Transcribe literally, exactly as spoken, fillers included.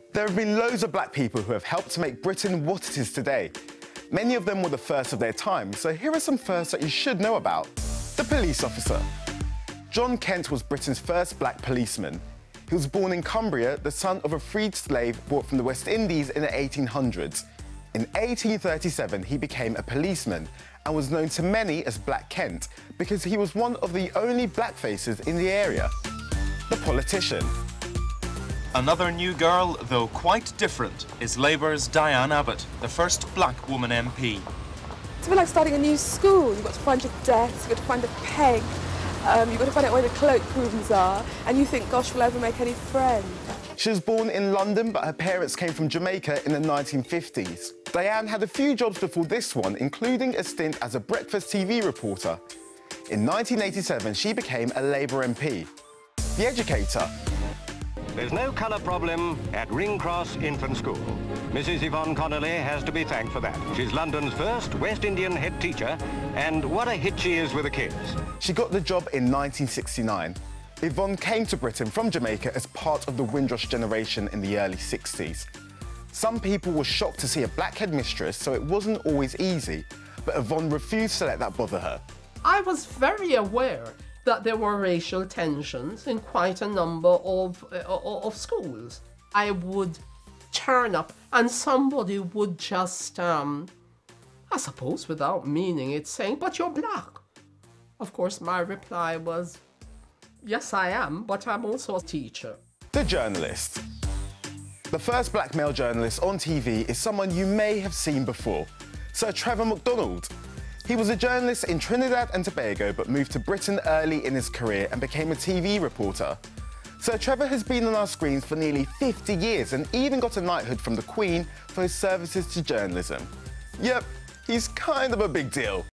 There have been loads of black people who have helped to make Britain what it is today. Many of them were the first of their time, so here are some firsts that you should know about. The police officer. John Kent was Britain's first black policeman. He was born in Cumbria, the son of a freed slave brought from the West Indies in the eighteen hundreds. In eighteen thirty-seven, he became a policeman and was known to many as Black Kent because he was one of the only black faces in the area. The politician. Another new girl, though quite different, is Labour's Diane Abbott, the first black woman M P. It's a bit like starting a new school. You've got to find your desk, you've got to find a peg, um, you've got to find out where the cloakrooms are, and you think, gosh, will I ever make any friends? She was born in London, but her parents came from Jamaica in the nineteen fifties. Diane had a few jobs before this one, including a stint as a breakfast T V reporter. In nineteen eighty-seven, she became a Labour M P. The educator. There's no colour problem at Ring Cross Infant School. Missus Yvonne Connolly has to be thanked for that. She's London's first West Indian head teacher, and what a hit she is with the kids. She got the job in nineteen sixty-nine. Yvonne came to Britain from Jamaica as part of the Windrush generation in the early sixties. Some people were shocked to see a black headmistress, so it wasn't always easy, but Yvonne refused to let that bother her. I was very aware that there were racial tensions in quite a number of, uh, of schools. I would turn up and somebody would just, um, I suppose without meaning it, saying, "But you're black." Of course, my reply was, "Yes, I am, but I'm also a teacher." The journalist. The first black male journalist on T V is someone you may have seen before, Sir Trevor McDonald. He was a journalist in Trinidad and Tobago, but moved to Britain early in his career and became a T V reporter. Sir Trevor has been on our screens for nearly fifty years and even got a knighthood from the Queen for his services to journalism. Yep, he's kind of a big deal.